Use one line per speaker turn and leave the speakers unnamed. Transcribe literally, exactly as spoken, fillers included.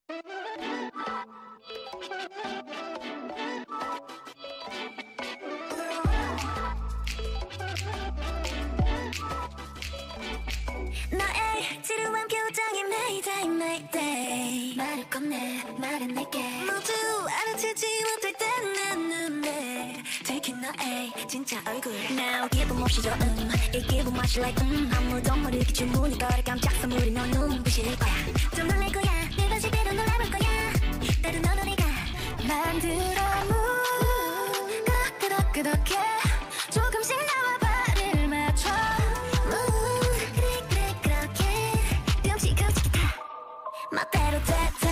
너의 지루한 표정이 Mayday Mayday 말을 건네 말은 내게 모두 알아채지 못할 땐 내 눈에 들킨 너의 진짜 얼굴 Now 기분 없이 좋음 이 기분 맛이 like 음 아무도 모르게 주문이 거래 깜짝 선물이 너 눈부실 거야 좀 놀랄 거야 네 반식대로 놀아볼 거야 때론 너 노래가 만들어 move 그렇게 그렇게 조금씩 나와 발을 맞춰 멋대로 됐다